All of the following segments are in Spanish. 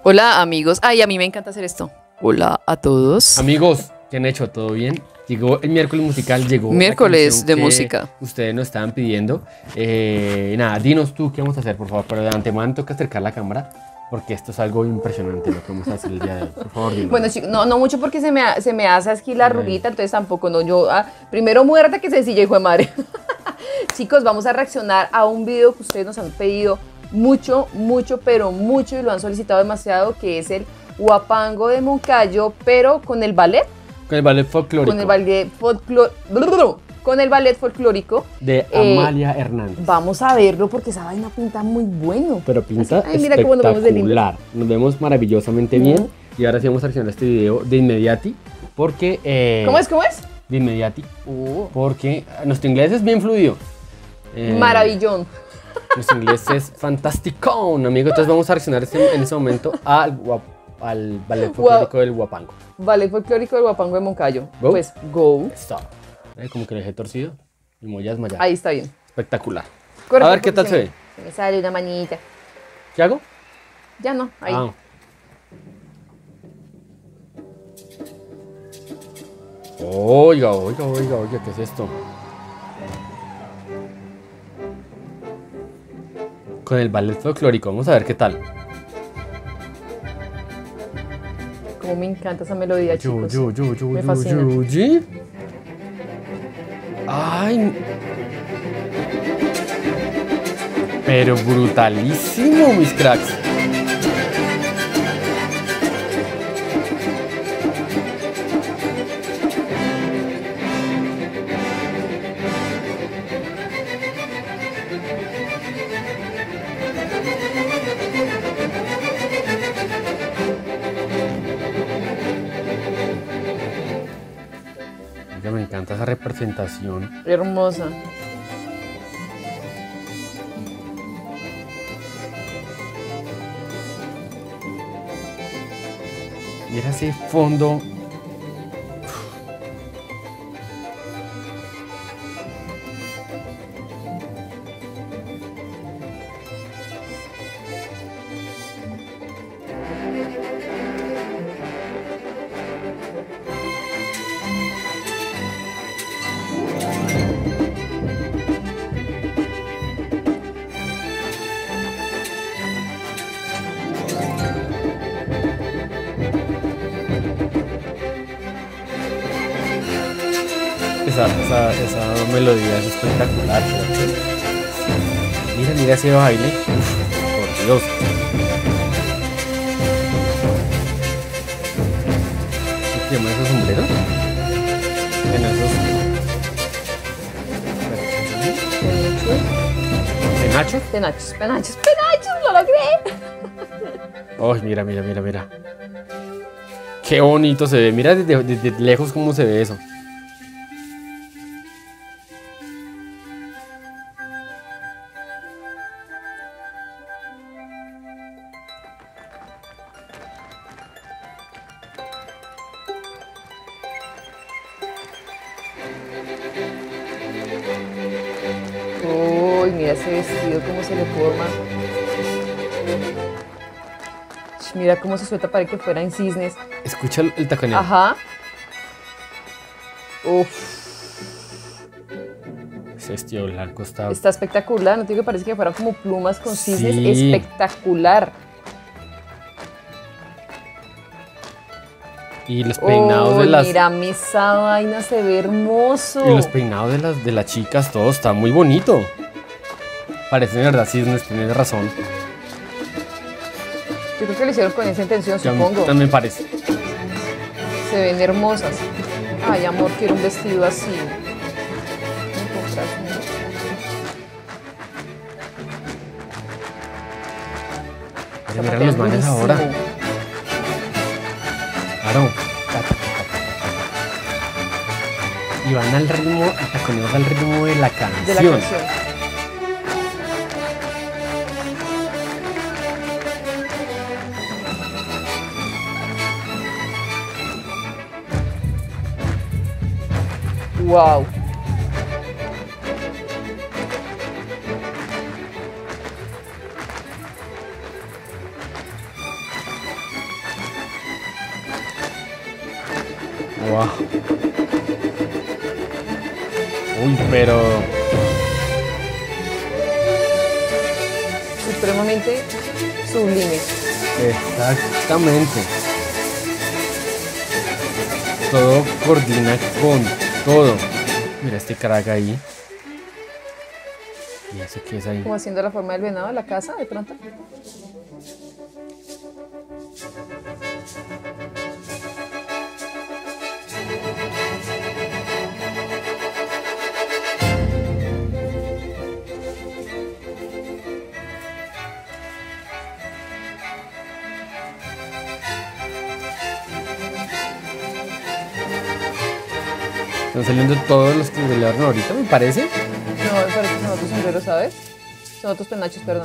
Hola amigos, ay, a mí me encanta hacer esto. Hola a todos. Amigos, ¿qué han hecho? ¿Todo bien? Llegó el miércoles musical, llegó Miércoles la de canción que música. ustedes nos estaban pidiendo. Nada, dinos tú qué vamos a hacer, por favor. Pero de antemano toca acercar la cámara porque esto es algo impresionante lo que vamos a hacer el día de hoy. Por favor, dinos. Bueno, chicos, no mucho porque se me hace aquí la ruguita, entonces tampoco, no, primero muerta que sencilla, hijo de madre. Chicos, vamos a reaccionar a un video que ustedes nos han pedido mucho, pero mucho, y lo han solicitado demasiado, que es el Huapango de Moncayo, pero con el ballet. Con el ballet folclórico. Con el ballet folclórico. De Amalia Hernández. Vamos a verlo porque esa vaina pinta muy bueno. Pero pinta Ay, mira cómo nos vemos de lindo. espectacular. Nos vemos maravillosamente bien. Y ahora sí vamos a reaccionar a este video de inmediati. Porque... ¿Cómo es? De inmediati. Porque nuestro inglés es bien fluido. Maravillón. Nuestro inglés es fantástico, amigo. Entonces vamos a reaccionar en ese momento al ballet folclórico del Huapango. Ballet folclórico del Huapango de Moncayo. Go. Pues, go. Stop. Como que lo dejé torcido. Y muy desmayado. Ahí está bien. Espectacular. Corre, A ver qué tal se ve. Se me sale una manita. ¿Qué hago? Ya no, ahí. Ah. Oiga, ¿qué es esto? Con el ballet folclórico, vamos a ver qué tal. Como me encanta esa melodía, chicos. Me Me fascina. Ay. Pero brutalísimo, mis cracks. Me encanta esa representación. Hermosa. Mira ese fondo. Esa melodía es espectacular, ¿cierto? Mira ese baile. Uf, por Dios. ¿Qué se llama esos sombreros? En esos... ¿Penachos? Penachos, lo logré. Ay, mira. Qué bonito se ve. Mira desde lejos cómo se ve eso. Uy, mira ese vestido, cómo se le forma. Mira cómo se suelta para que fuera en cisnes. Escucha el taconeo. Ajá. Uf. Ese vestido blanco está... Está espectacular. No te digo que parece que fueran como plumas con cisnes. Sí. Espectacular. Y los peinados de las... Mira, esa vaina se ve hermoso. Y los peinados de las chicas, todo está muy bonito. Parece de verdad cisnes, tienes razón. Yo creo que lo hicieron con esa intención, Ya supongo. también parece. Se ven hermosas. Ay, amor, quiero un vestido así. ¿Me compras uno? Mira los manes ahora. Claro. Y van al ritmo, taconeos al ritmo de la canción. De la canción. Wow. Wow. Uy, pero Supremamente sublime. exactamente. Todo coordina con todo. Mira este crack ahí. ¿Y eso qué es ahí? Como haciendo la forma del venado de la casa, de pronto. Están saliendo todos los que del horno ahorita, me parece. No, me parece que son otros sombreros, ¿sabes? Son otros penachos, perdón.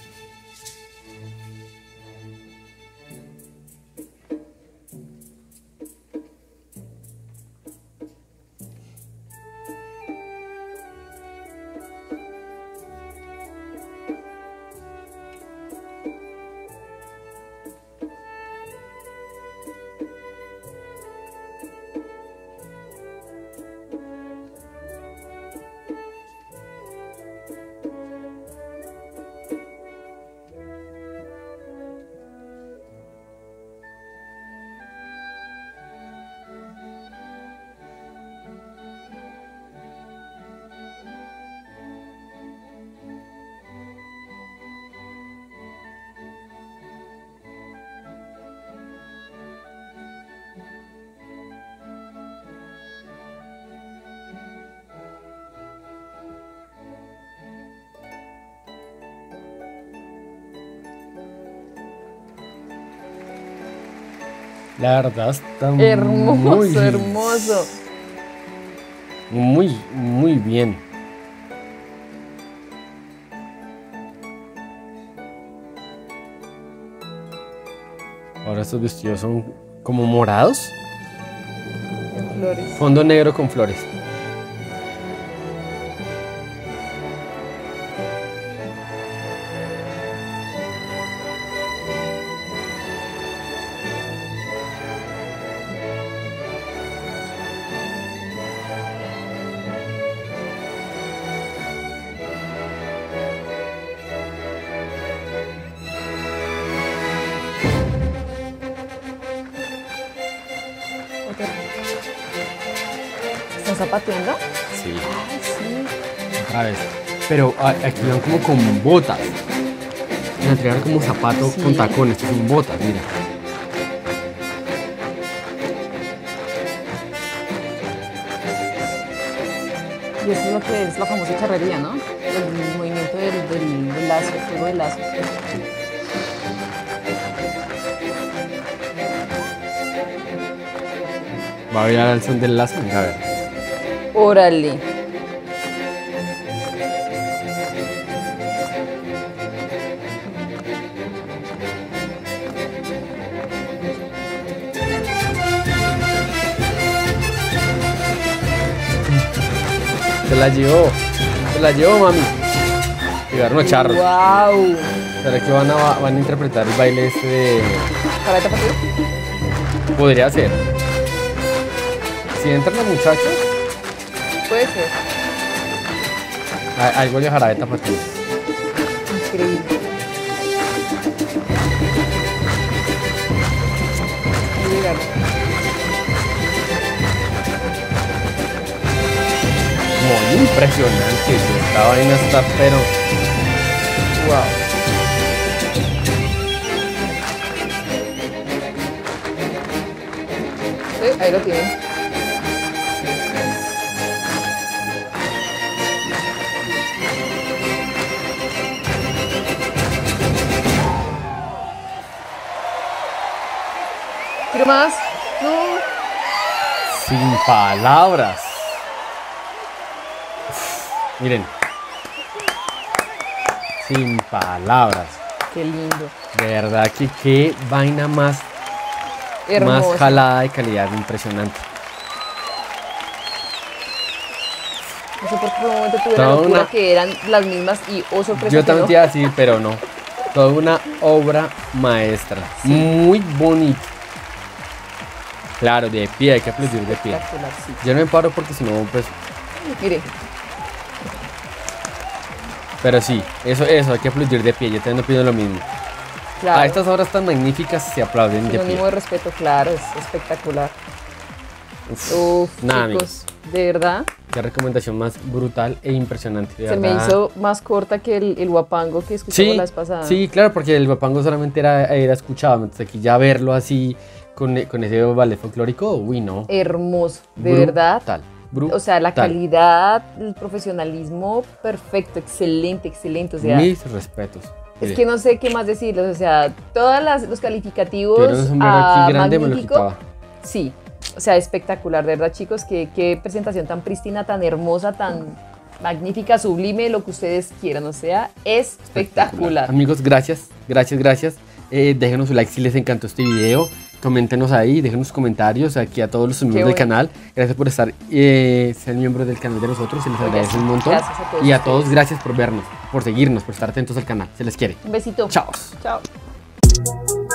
La verdad está Hermoso, hermoso. muy bien. Ahora estos vestidos son como morados. En flores. Fondo negro con flores. ¿Están zapateando? Sí. Ay, sí. Otra vez. Pero aquí van como con botas. Me entregar como zapato Sí. con tacones. Estos son botas, mira. Y eso es lo que es la famosa charrería, ¿no? El movimiento del lazo, el juego del lazo. Va a bailar al son del lazo. Venga, a ver. Órale. Se la llevó, mami. Llegaron los charros. ¡Wow! ¿Será que van a interpretar el baile este de... ¿Careta partido? Podría ser. Si entran los muchachos, Puede ser. algo de jarabe tapatío. Increíble. Ahí llegaron. Muy impresionante. Esta vaina está, pero... Wow. Sí, ahí lo tienen. ¿Quiero más? No. Sin palabras. Miren. Sin palabras. Qué lindo. De verdad que qué vaina más Hermoso. jalada de calidad impresionante. No sé por qué por un momento tuve la Toda locura una- que eran las mismas y oh sorpresa Yo que también no. te iba a decir, pero no. Toda una obra maestra. Muy bonita. Claro, de pie, hay que aplaudir de pie. Espectacular, sí. Yo no me paro porque si no, pues... Mire, Pero sí, eso, hay que aplaudir de pie. Yo también opino lo mismo. claro. A estas horas tan magníficas se aplauden de Sinónimo pie. de respeto, claro, es espectacular. Uf, Uf, nada, chicos, de verdad, qué recomendación más brutal e impresionante. De se me verdad. hizo más corta que el guapango que escuchamos Sí, la vez pasada. sí, claro, porque el Guapango solamente era escuchado. Entonces aquí ya verlo así con ese ballet folclórico, uy, no. Hermoso, de verdad. Brutal. O sea, la calidad, el profesionalismo, perfecto, excelente, excelente. O sea, Mis respetos. es Mire, que no sé qué más decirles. O sea, todos los calificativos tuviera un sombrero a aquí grande, me lo magnífico. quitaba. Sí, o sea, espectacular, de verdad, chicos. Qué presentación tan prístina, tan hermosa, tan magnífica, sublime, lo que ustedes quieran. O sea, espectacular. Amigos, gracias. Déjenos un like si les encantó este video. Coméntenos ahí, déjenos comentarios aquí a todos los miembros del bueno. canal. Gracias por estar, ser miembros del canal de nosotros, se les Oiga, agradece sí, un montón. gracias a todos Y a ustedes. todos, gracias por vernos, por seguirnos, por estar atentos al canal. Se les quiere. Un besito. Chao. Chao.